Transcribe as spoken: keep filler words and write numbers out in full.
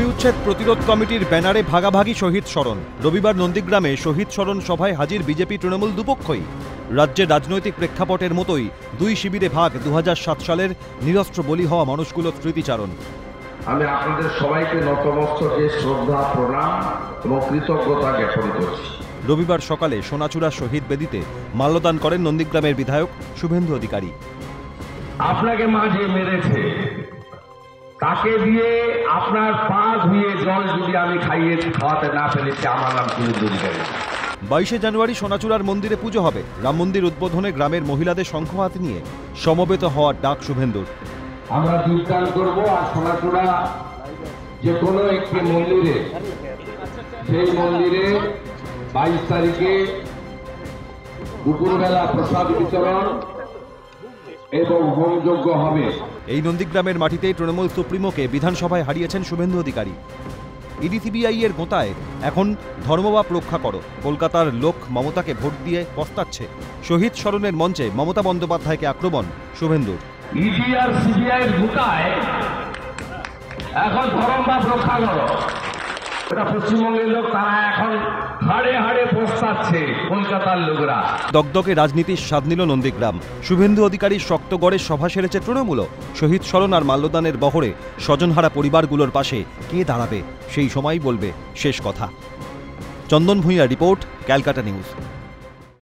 জমি উচ্ছেদ প্রতিরোধ কমিটির ব্যানারে ভাগাভাগি শহীদ স্মরণ। রবিবার নন্দীগ্রামে শহীদ স্মরণ সভায় হাজির বিজেপি তৃণমূল দুপক্ষই। রাজ্যের রাজনৈতিক প্রেক্ষাপটের মতোই দুই শিবিরে ভাগ দু হাজার সাত সালের নিরস্ত্র বলি হওয়া মানুষগুলোর স্মৃতিচারণ। আমি আপনাদের সবাইকে নতমস্তকে শ্রদ্ধা, প্রণাম এবং কৃতজ্ঞতা জ্ঞাপন করছি। রবিবার সকালে সোনাচূড়া শহীদ বেদিতে মাল্যদান করেন নন্দীগ্রামের বিধায়ক শুভেন্দু অধিকারী। আপনাকে মাঝে মেরেছে, তাকে দিয়ে আপনার পা ধুয়ে জল যদি আমি খাইয়ে খাওয়াতে না পেরেছি, আমার নাম শুভেন্দু অধিকারী। বাইশে জানুয়ারি সোনাচূড়ার মন্দিরে পুজো হবে। রাম মন্দির উদ্বোধনে গ্রামের মহিলাদের শঙ্খহাত নিয়ে সমবেত হওয়ার ডাক শুভেন্দুর। আমরা যোগদান করব আর সোনাচূড়া যে কোনো একটি মন্দিরে, সেই মন্দিরে বাইশ তারিখে দুপুরবেলা প্রসাদ বিতরণ এবং হোমযজ্ঞ হবে। এই নন্দীগ্রামের মাটিতেই তৃণমূল সুপ্রিমোকে বিধানসভায় হারিয়েছেন শুভেন্দু অধিকারী। ইডি সিবিআই এর গোতায় এখন ধর্মবাপ রক্ষা করো। কলকাতার লোক মমতাকে ভোট দিয়ে পস্তাচ্ছে। শহীদ স্মরণের মঞ্চে মমতা বন্দ্যোপাধ্যায়কে আক্রমণ শুভেন্দুর। ইডি আর সিবিআই এর গোতায় এখন ধর্মবাপ রক্ষা করো। এটা পশ্চিমবঙ্গের লোক, তারা এখন হাড়ে হাড়ে পস্তাচ্ছে কলকাতার লোকরা। দগদগে রাজনীতির স্বাদ নিল নন্দীগ্রাম। শুভেন্দু অধিকারীর শক্তগড়ের সভা সেরেছে তৃণমূল। শহীদ স্মরণ আর মাল্যদানের বহরে স্বজনহারা পরিবারগুলোর পাশে কে দাঁড়াবে, সেই সময়ই বলবে শেষ কথা। Chandan Bhuiyan report, Calcutta news.